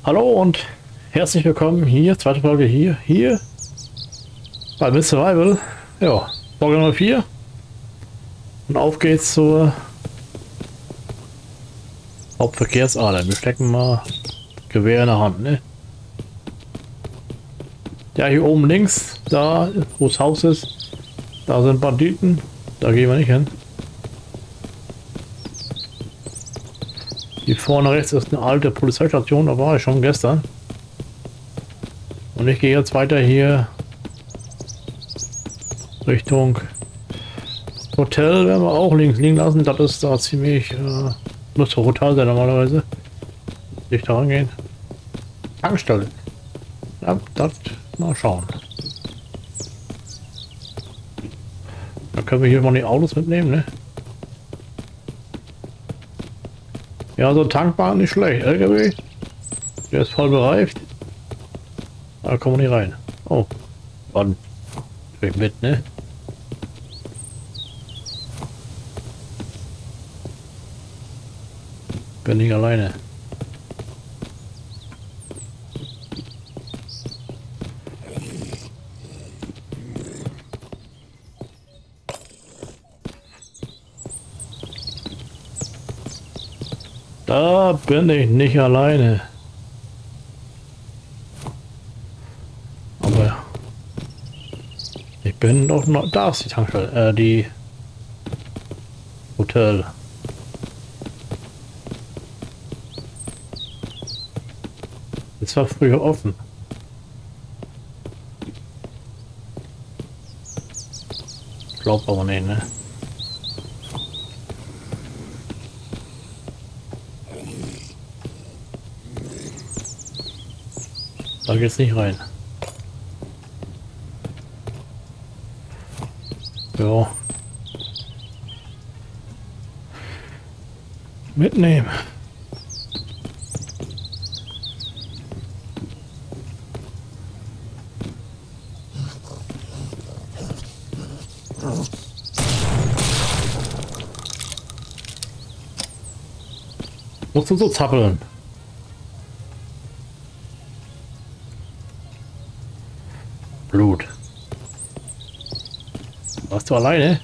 Hallo und herzlich willkommen hier, zweite Folge hier bei Mist Survival. Ja, Folge Nummer 4. Und auf geht's zur Hauptverkehrsader. Wir stecken mal Gewehr in der Hand, ne? Ja, hier oben links, da wo das Haus ist, da sind Banditen. Da gehen wir nicht hin. Hier vorne rechts ist eine alte Polizeistation, da war ich schon gestern. Und ich gehe jetzt weiter hier Richtung Hotel, werden wir auch links liegen lassen. Das ist da ziemlich, muss doch Hotel sein normalerweise. Nicht da rangehen. Tankstelle. Ja, das mal schauen. Dann können wir hier mal die Autos mitnehmen, ne? Ja, so Tankbahn nicht schlecht. LKW. Der ist voll bereift. Da kommen wir nicht rein. Oh. Wann? Ich mit, ne? Bin nicht alleine. Da bin ich nicht alleine. Aber ich bin doch noch. Da ist die Tankstelle. Die Hotel. Es war früher offen. Ich glaube aber nicht, ne? Da geht's nicht rein. Ja. Mitnehmen. Musst du so zappeln? Blut. Warst du alleine?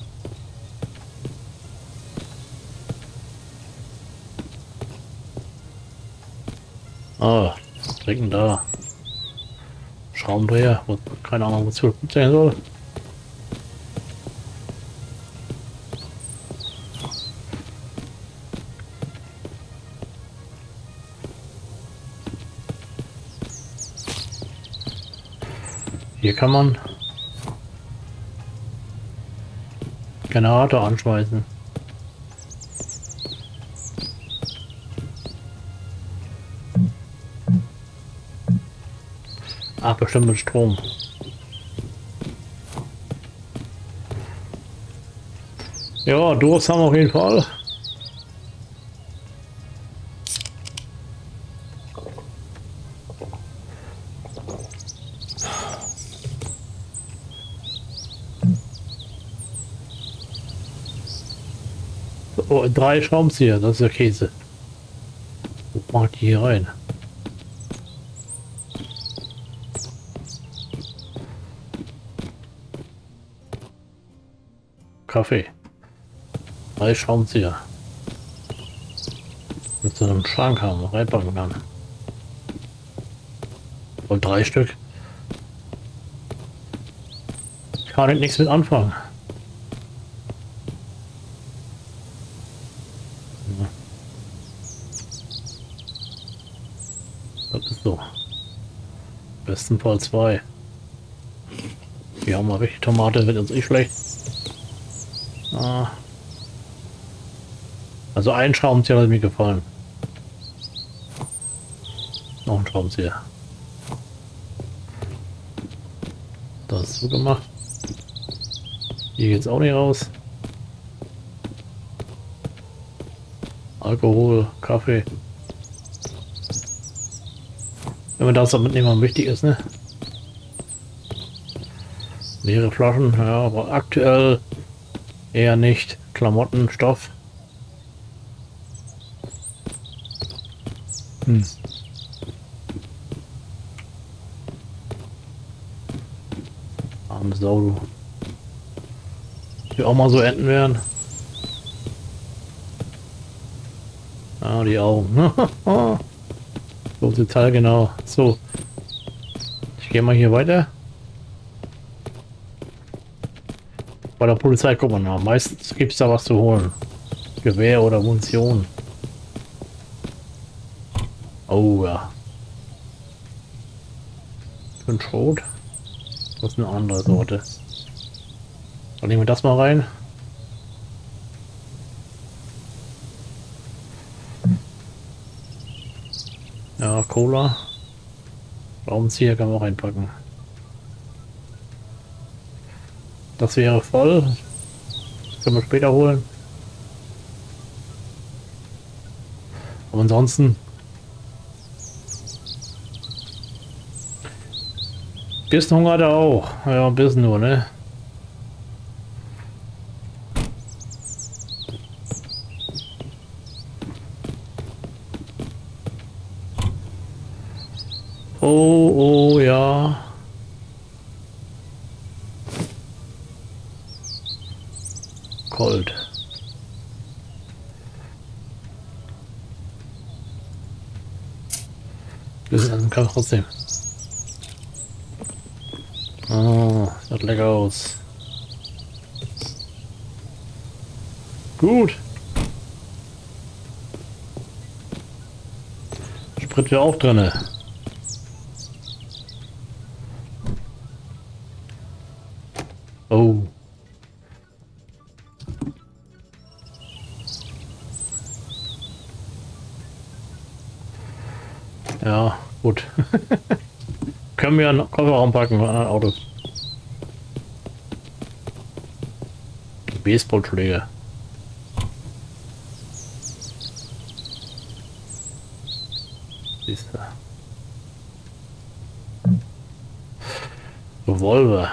Ah, trinken da. Schraubendreher, keine Ahnung, wozu das sein soll. Hier kann man Generator anschmeißen. Ach, bestimmt mit Strom. Ja, Durst haben wir auf jeden Fall. Oh, 3 Schraubenzieher, das ist ja Käse. Wo macht die hier rein? Kaffee. 3 Schraubenzieher. Mit so einem Schrank haben, reinpacken kann. Und 3 Stück. Kann ich nichts mit anfangen. Das ist so. Besten Fall 2. Wir haben mal richtig Tomate, wird uns eh schlecht. Ah. Also ein Schraubenzieher hat mir gefallen. Noch ein Schraubenzieher. Das ist so gemacht. Hier geht's auch nicht raus. Alkohol, Kaffee. Wenn man das da mitnehmen, was wichtig ist, ne? Leere Flaschen, ja, aber aktuell eher nicht. Klamotten, Stoff. Arme Sau, du. Die auch mal so enden werden. Ah, die Augen. So detailgenau. So. Ich gehe mal hier weiter. Bei der Polizei gucken wir nach. Meistens gibt es da was zu holen. Gewehr oder Munition. Oh ja. Für ein Schrot. Das ist eine andere Sorte. Dann nehmen wir das mal rein. Ja, Cola. Raumzieher kann man auch einpacken. Das wäre voll. Das können wir später holen. Aber ansonsten. Bisschen Hunger hat er auch. Ja, ein bisschen nur, ne? Oh, oh, ja. Colt. Das kann trotzdem. Oh, sieht lecker aus. Gut. Sprit wäre auch drinne. Oh. Ja, gut. Können wir einen Kofferraum packen von anderen Autos. Baseballschläger. Siehst du. Revolver.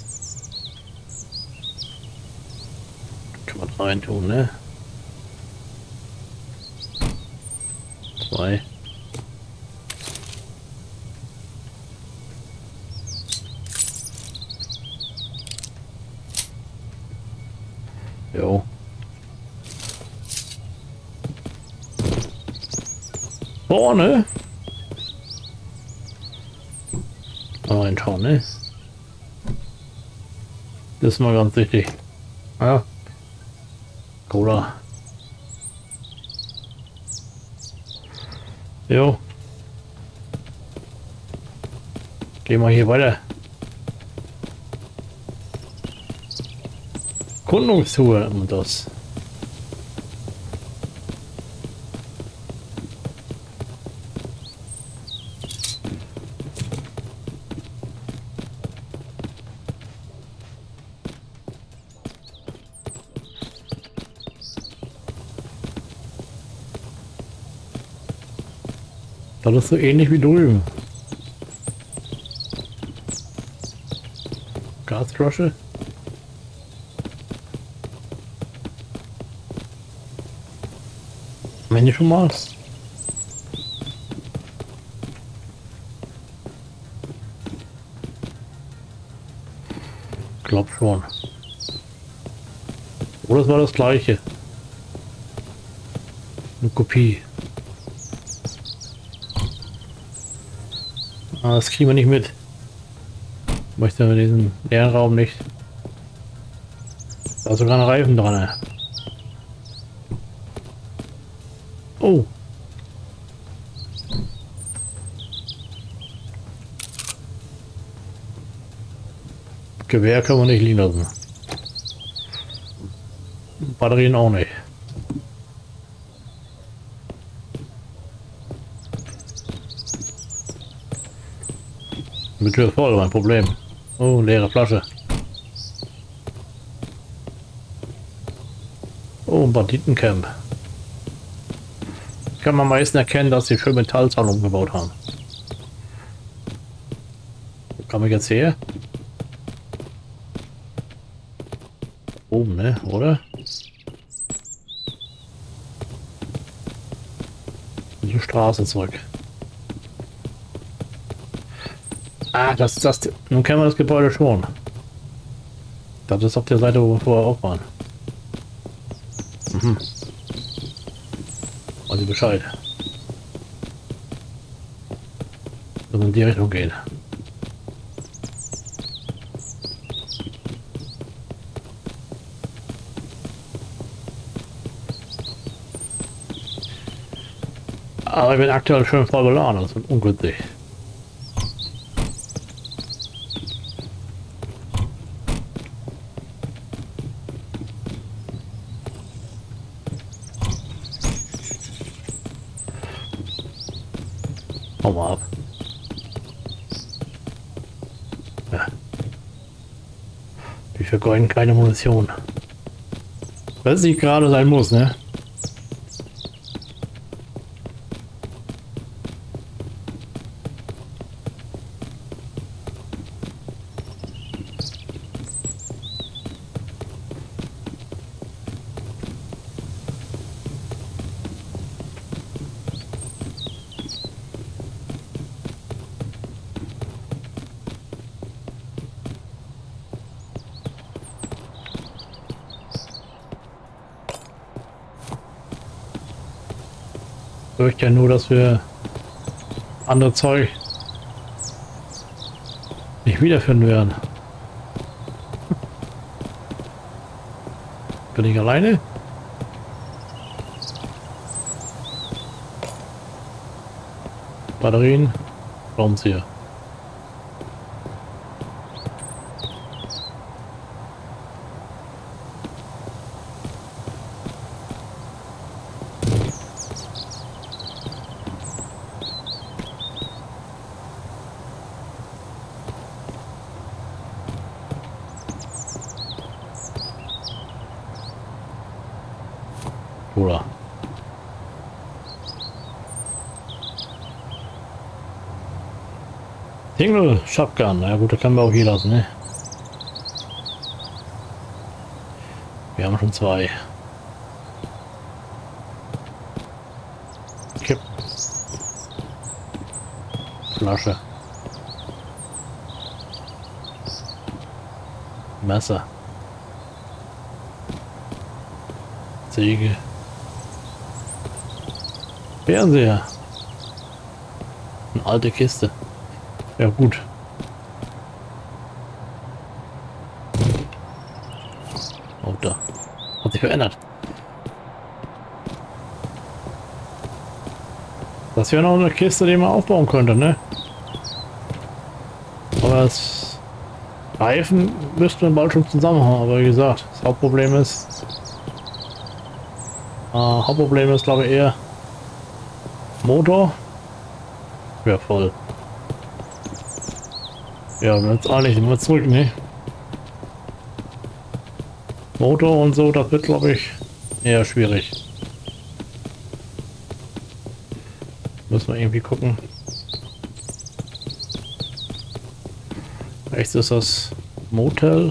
Kann man rein tun, ne? 2. Jo. Vorne. Mal reinschauen, ne? Das ist mal ganz wichtig. Ja. Cola. Jo. Gehen wir hier weiter. Kundungstour und das. Das ist so ähnlich wie drüben. Gasflasche. Wenn ich schon mal. Glaub schon. Oder es war das gleiche. Eine Kopie. Ah, das kriegen wir nicht mit. Ich möchte in diesem leeren Raum nicht. Da ist sogar ein Reifen dran. Oh. Gewehr können wir nicht liegen lassen. Batterien auch nicht. Die Tür ist voll, mein Problem. Oh, leere Flasche. Oh, ein Banditencamp. Kann man meistens erkennen, dass sie schön Metallzahlen umgebaut haben. Wo kam ich jetzt her? Oben, ne? Oder? Die Straße zurück. Ah, nun kennen wir das Gebäude schon. Das ist auf der Seite, wo wir vorher auch waren. Mhm. Also Bescheid. Dass wir in die Richtung gehen. Aber ich bin aktuell schön voll beladen, das ist ungünstig. Hau mal ab. Ja. Wir vergeuden keine Munition. Was nicht gerade sein muss, ne? Ich fürchte ja nur, dass wir andere Zeug nicht wiederfinden werden. Bin ich alleine? Batterien, Raumzieher. Oder? Single Shotgun, na gut, da können wir auch hier lassen, ne? Wir haben schon zwei. Kipp. Flasche. Messer. Säge. Fernseher. Eine alte Kiste. Ja gut. Oh, da. Hat sich verändert. Das wäre noch eine Kiste, die man aufbauen könnte, ne? Aber das Reifen müssten wir bald schon zusammen haben. Aber wie gesagt, das Hauptproblem ist... glaube ich eher... Motor. Ja, voll. Ja, jetzt auch nicht immer zurück, ne? Motor und so, das wird, glaube ich, eher schwierig. Müssen wir irgendwie gucken. Rechts ist das Motel.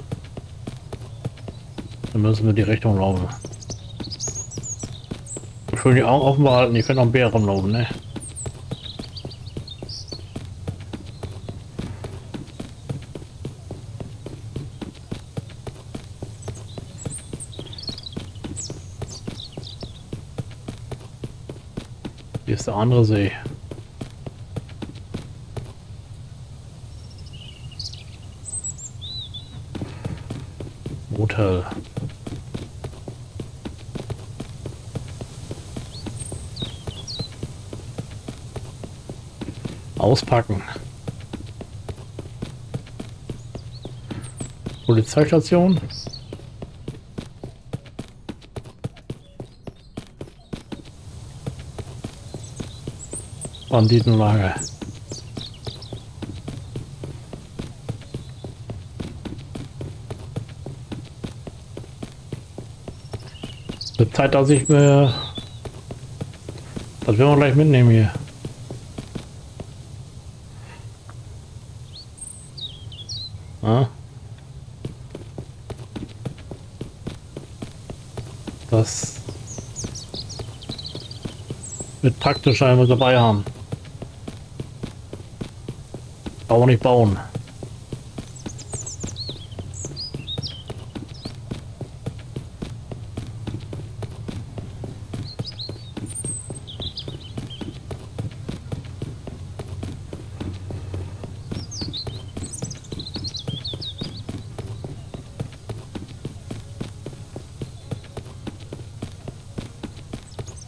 Dann müssen wir die Richtung laufen. Schön die Augen offen behalten, die können am Bär rumlaufen, ne? Hier ist der andere See. Motel. Auspacken. Polizeistation. Banditenlager. Wird Zeit, dass ich mir... Das werden wir gleich mitnehmen hier. Ja. Das wird praktisch einmal dabei haben. Aber nicht bauen.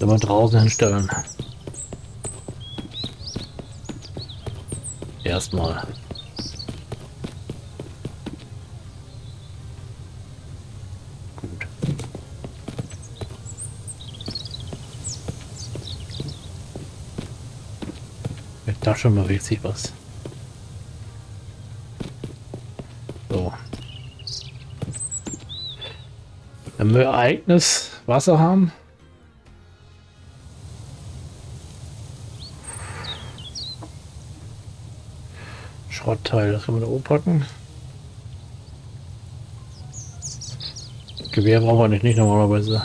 Wenn wir draußen hinstellen. Erstmal. Gut. Da schon bewegt sich was. So. Wenn wir eigenes Wasser haben. Schrottteil, das können wir da oben packen. Gewehr brauchen wir nicht normalerweise.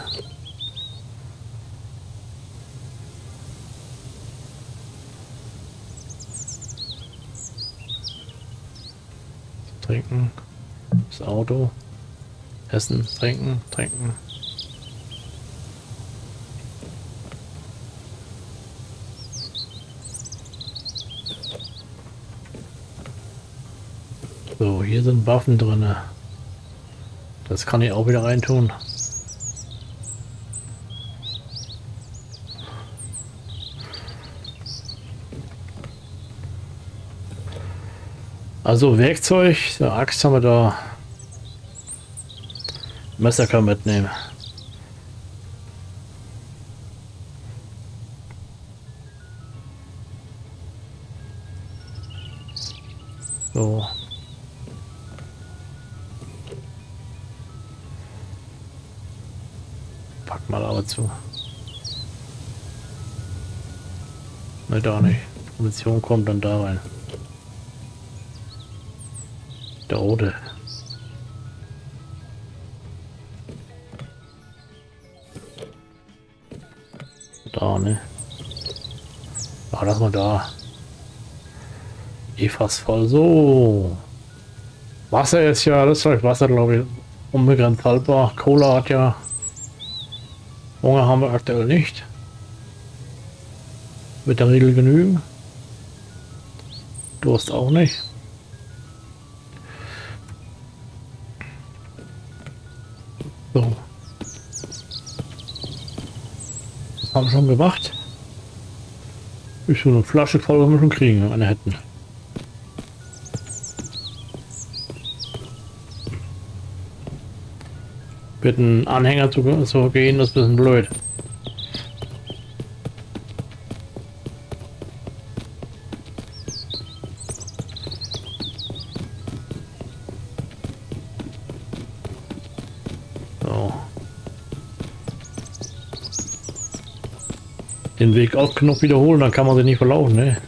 Trinken, das Auto, essen, trinken, trinken. So, hier sind Waffen drin. Das kann ich auch wieder reintun. Also Werkzeug, eine Axt haben wir da. Messer kann man mitnehmen. So. Pack mal aber zu. Ne, da nicht. Munition kommt dann da rein. Der rote. Da, ne? Ah, lass mal da. Fast voll. So. Wasser ist ja, das ist Wasser, glaube ich, unbegrenzt haltbar. Cola hat ja. Hunger haben wir aktuell nicht. Wird der Regel genügen. Durst auch nicht. So. Das haben wir schon gemacht. Ist so eine Flasche voll, wenn wir schon kriegen, wenn wir eine hätten. Mit einem Anhänger zu gehen, das ist ein bisschen blöd. So. Den Weg oft genug wiederholen, dann kann man sich nicht verlaufen, ne?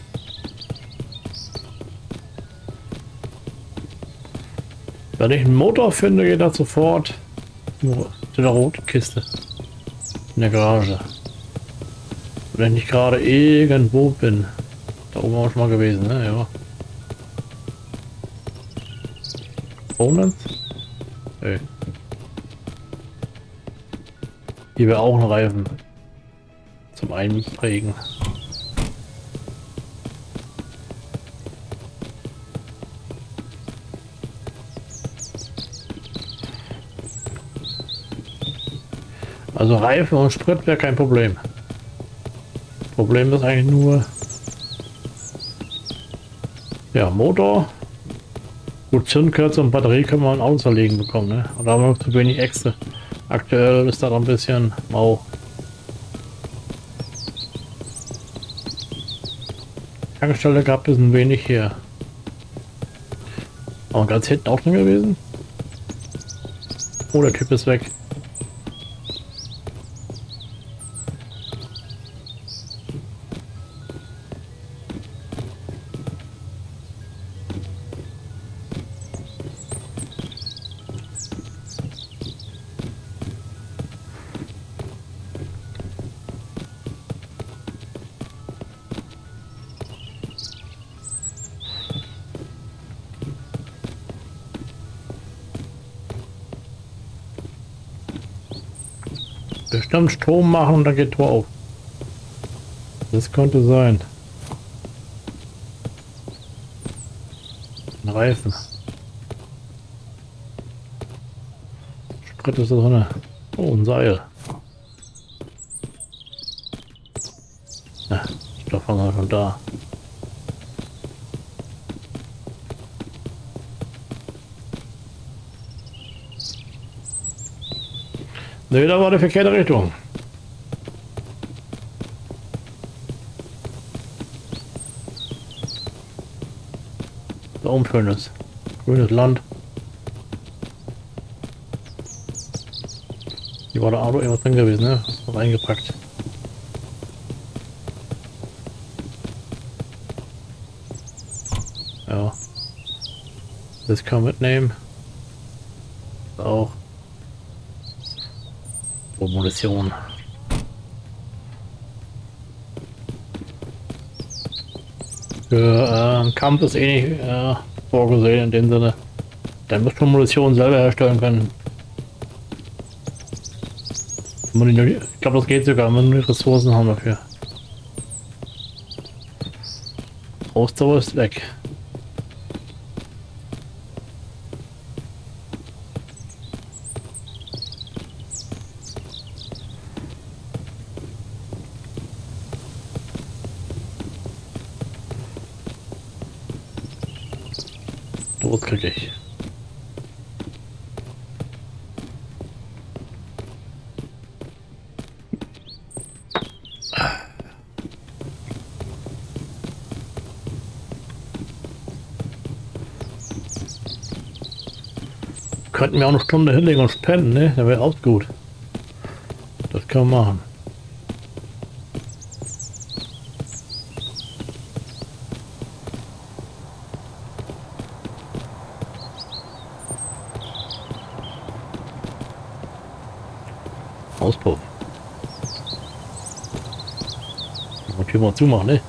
Wenn ich einen Motor finde, geht das sofort zu der roten Kiste in der Garage. Wenn ich nicht gerade irgendwo bin. Da oben auch schon mal gewesen, ne? Ja. Bonus? Hey. Hier wäre auch ein Reifen zum Einprägen. Also Reifen und Sprit wäre kein Problem. Problem ist eigentlich nur ja, Motor. Gut, Zündkerze und Batterie können wir in Auto zerlegen bekommen, ne? Und da haben wir noch zu wenig Äxte. Aktuell ist da noch ein bisschen mau. Tankstelle gab es ein wenig hier. Aber ganz hinten auch drin gewesen. Oh, der Typ ist weg. Bestimmt Strom machen und dann geht Tor auf. Das könnte sein. Ein Reifen. Sprit ist da drin. Oh, ein Seil. schon da. Ne, da war die verkehrte Richtung. Da oben schönes grünes Land. Hier war da auch noch irgendwas drin gewesen, ne? Reingepackt. Ja. Das kann man mitnehmen. Auch. Oh, Munition. Für einen Kampf ist eh nicht vorgesehen in dem Sinne. Dann muss man Munition selber herstellen können. Ich glaube, das geht sogar, wenn wir die Ressourcen haben dafür. Ausdauer ist weg. Los krieg ich. Könnten wir auch eine Stunde hinlegen und pennen, ne? Dann wäre auch gut. Das kann man machen. Auspuff. Und hier mal zumachen, ne?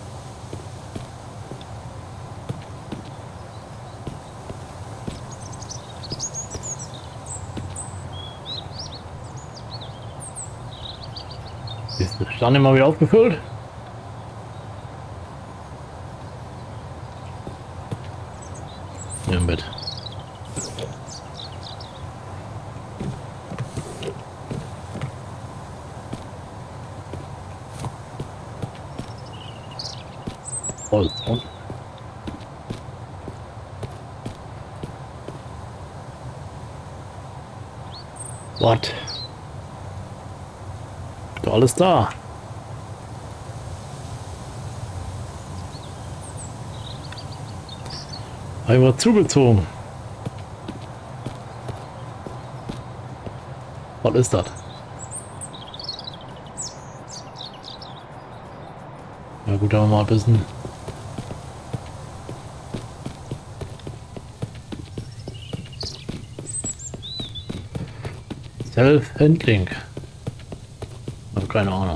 Ist der Stand immer wieder aufgefüllt? Ja, im Bett. Holz. What? Ist doch alles da. Einmal zugezogen. Was ist das? Ja gut, aber mal ein bisschen. Self-Handling. Aber keine Ahnung.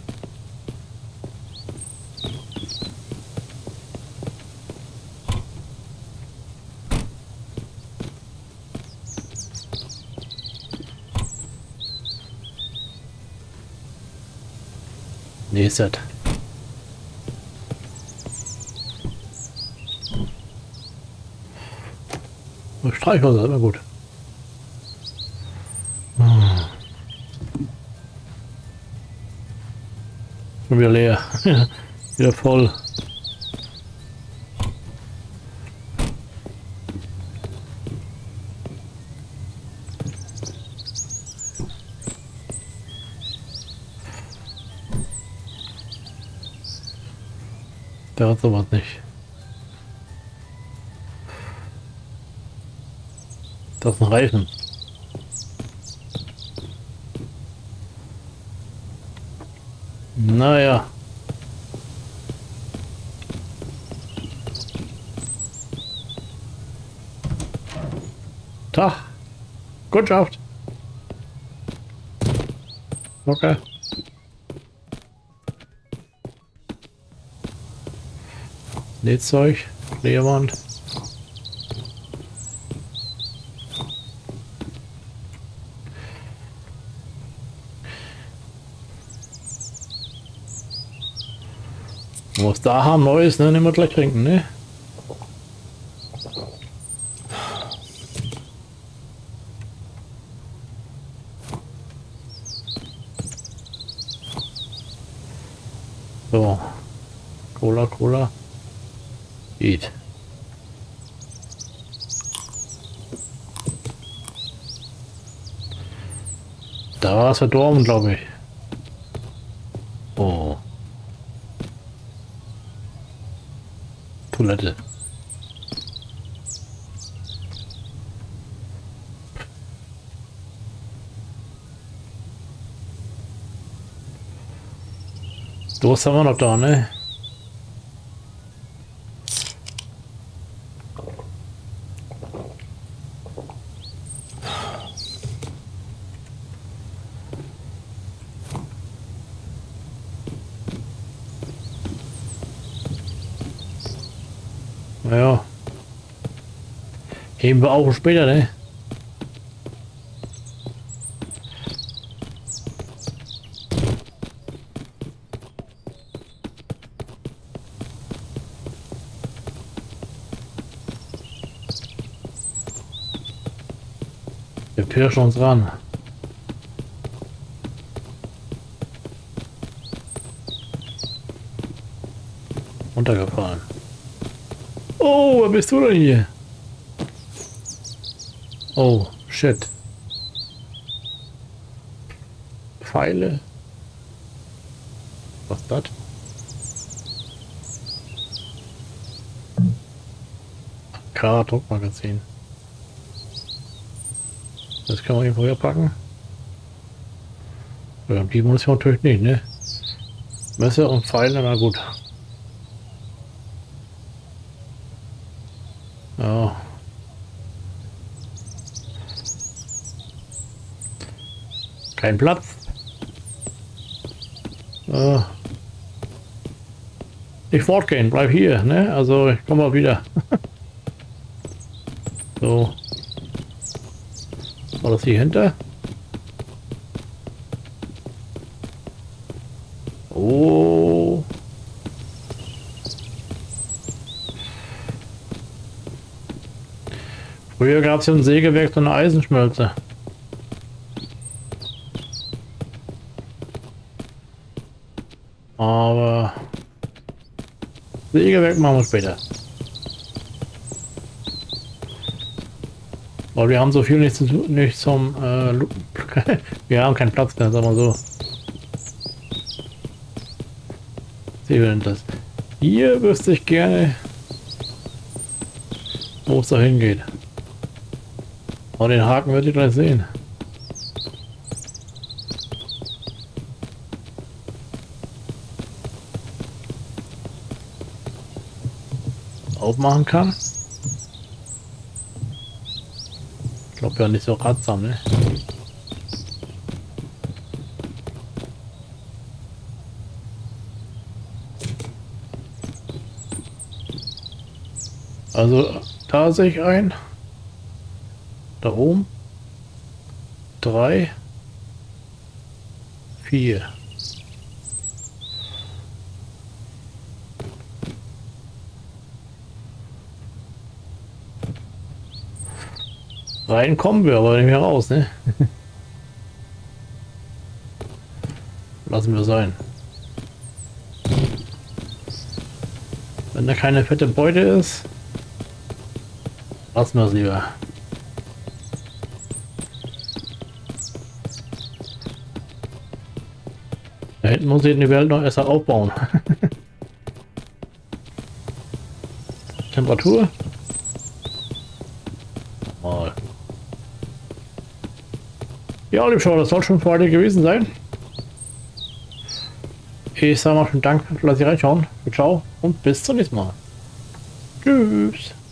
Nee, ist das. Streichholz, immer gut. Schon wieder leer. Wieder voll. Der hat sowas nicht. Das ist ein Reifen. Naja. Tag. Kundschaft. Okay. Nähzeug, Klebeband. Was da haben Neues, ne? Nehmen wir gleich trinken, ne? So. Cola. Geht. Da war es verdorben, glaube ich. Oh. Toilette. Durst haben wir noch da, ne? Naja. Heben wir auch später, ne? Wir pirschen uns ran. Runtergefallen. Oh, wer bist du denn hier? Oh, shit. Pfeile. Was ist das? Druckmagazin. Das kann man irgendwo hier packen. Ja, die Munition natürlich nicht, ne? Messer und Pfeile, na gut. Ja. Kein Platz. Nicht fortgehen, bleib hier, ne? Also ich komme mal wieder. So. War das hier hinter? Oh. Früher gab es ja ein Sägewerk, so eine Eisenschmelze. Aber Sägewerk machen wir später. Weil wir haben so viel nicht zum wir haben keinen Platz mehr, sagen wir so. Sehen wir denn das? Hier wüsste ich gerne, wo es da hingeht. Aber den Haken werdet ihr gleich sehen. Aufmachen kann. Ich glaube ja nicht so ratsam, ne? Also da sehe ich ein. Da oben. 3, 4. Rein kommen wir aber nicht mehr raus, ne? Lassen wir sein. Wenn da keine fette Beute ist, lassen wir es lieber. Da hinten muss ich die Welt noch erst aufbauen. Temperatur? Mal. Ja, liebe Schauer, das soll schon für heute gewesen sein. Ich sage mal schon Dank, dass Sie reinschauen. Ciao und bis zum nächsten Mal. Tschüss.